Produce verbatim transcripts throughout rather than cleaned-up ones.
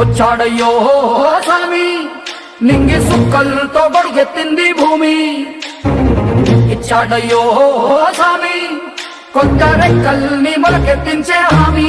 వచ్చాడయ్యో స్వామి నింగి సుక్కలతో గొడుగెత్తింది భూమి ఇచ్చాడయ్యో స్వామి కొత్త రెక్కల్ని మొలకెత్తించే హామీ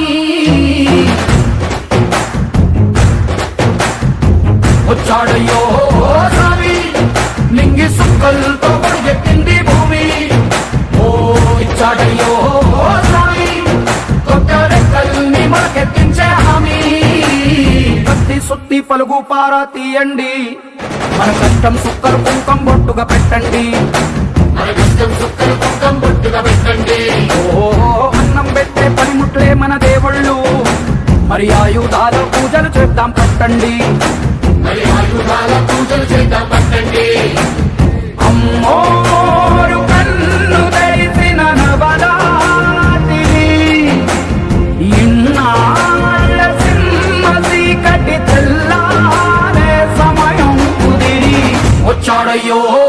వచ్చాడయ్యో స్వామి నింగి సుక్కలతో గొడుగెత్తింది భూమి ఓ ఇచ్చాడయ్యో స్వామి కొత్త రెక్కల్ని మొలకెత్తించే హామీ కత్తి సుత్తి పలుగు పారా తీయండి మన కష్టం సుక్కలు కుంకం బొట్టుగా పెట్టండి మన కష్టం సుక్కలు కుంకం బొట్టుగా పెట్టండి ఓ అన్నం పెట్టే పనిముట్లే మన దేవుళ్ళు మరి ఆయుధాల పూజలు చేద్దాం పట్టండి మరి ఆయుధాల పూజలు చేద్దాం పట్టండి అమ్మోరు కన్ను తెరిసిన నవరాత్రి ఇన్నాళ్ళ సింహ చీకటి తెల్లారే సమయం కుదిరి వచ్చాడయ్యో